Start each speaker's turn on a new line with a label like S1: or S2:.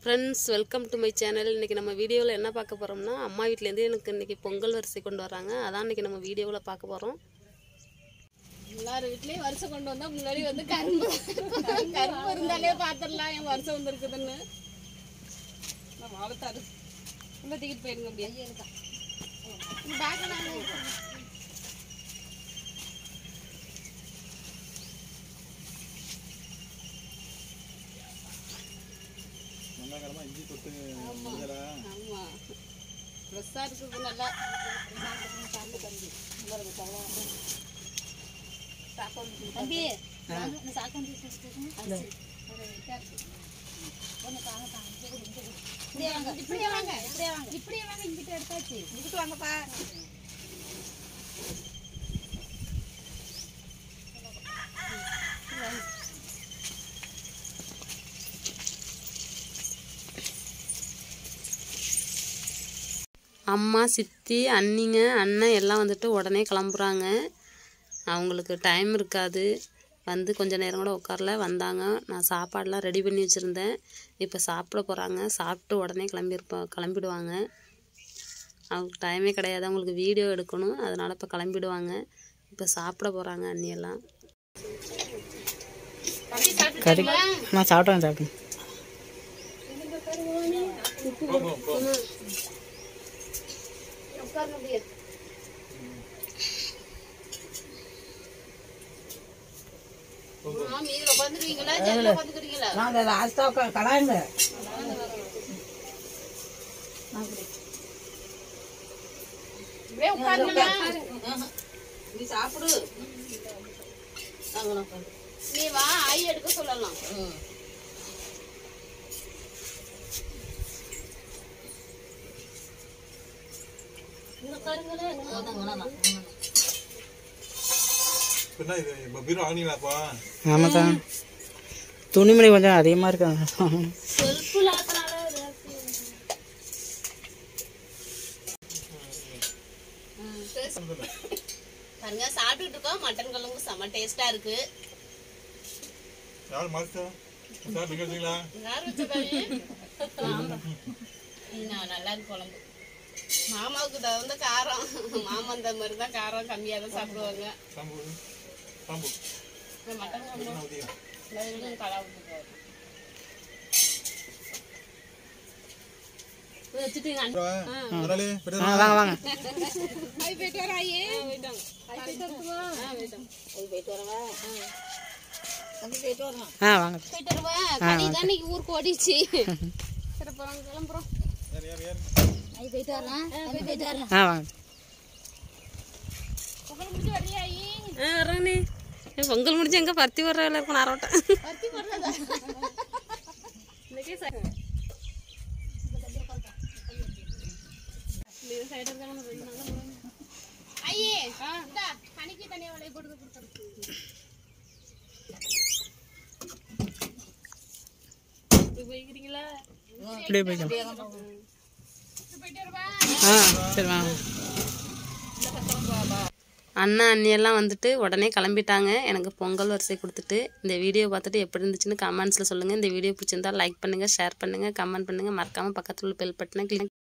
S1: Friends, welcome to my channel. இன்றைக்கி நம்ம வீடியோவில் என்ன பார்க்க போகிறோம்னா, அம்மா வீட்டிலேருந்து எனக்கு இன்றைக்கி பொங்கல் வரிசை கொண்டு வராங்க. அதான் இன்றைக்கி நம்ம வீடியோவில் பார்க்க போகிறோம்.
S2: எல்லார் வீட்லேயும் வருஷம் கொண்டு வந்தால் முன்னாடி வந்து கரும்பு இருந்தாலே பார்த்துடலாம் என் வருஷம் வந்துருக்குதுன்னு. நம்ம வளர்த்தாரு ரொம்ப தூக்கிட்டு போயிருங்க. அப்படியே இருக்கா
S3: இஞ்சி தொட்டு
S2: ஃப்ரெஷ்ஷாக இருக்குது. நல்லா இப்படியே வாங்க இங்கிட்ட எடுத்தாச்சு. இங்கிட்டு வாங்கப்பா.
S1: அம்மா, சித்தி, அண்ணிங்க, அண்ணன் எல்லாம் வந்துட்டு உடனே கிளம்புறாங்க. அவங்களுக்கு டைம் இருக்காது, வந்து கொஞ்சம் நேரம் கூட உட்காரல. வந்தாங்க, நான் சாப்பாடெலாம் ரெடி பண்ணி வச்சுருந்தேன். இப்போ சாப்பிட போகிறாங்க. சாப்பிட்டு உடனே கிளம்பிடுவாங்க. அவங்களுக்கு டைமே கிடையாது, அவங்களுக்கு வீடியோ எடுக்கணும். அதனால் இப்போ கிளம்பிடுவாங்க. இப்போ சாப்பிட போகிறாங்க அண்ணியெல்லாம்.
S4: கறி நான் சாப்பிட்டேன்.
S2: நீ சாப்பிடு. நீ வா, ஐ எடுக்க சொல்லலாம்.
S4: ஆமாதான், துணிமணி கொஞ்சம் அதிகமாக இருக்காங்க.
S2: பாருங்க, சாப்பிட்டுட்டு இருக்கோம். மட்டன் குழம்பு செம்ம டேஸ்டா இருக்கு. நல்லா இருக்கு குழம்பு. மாமாவுக்கு தகுந்த காரம். மாமா அந்த மாதிரி தான் காரம் கம்மியா தான் சாப்பிடுவாங்க. மட்டன் குழம்பு
S4: வாங்க.
S2: ஊருக்கு ஓடிச்சு. கிளம்புறோம்.
S1: பொங்கல் முடிஞ்சு எங்க பருத்தி வர்ற வேலை இருக்கும். நாரோட்டம் போய்க்கிறீங்களா? அண்ணா அண்ணியெல்லாம் வந்துட்டு உடனே கிளம்பிட்டாங்க. எனக்கு பொங்கல் வரிசை கொடுத்துட்டு. இந்த வீடியோ பார்த்துட்டு எப்படி இருந்துச்சுன்னு கமெண்ட்ஸில் சொல்லுங்கள். இந்த வீடியோ பிடிச்சிருந்தா லைக் பண்ணுங்கள், ஷேர் பண்ணுங்கள், கமெண்ட் பண்ணுங்கள். மறக்காமல் பக்கத்தில் உள்ள பெல் பட்டனை கிளிக்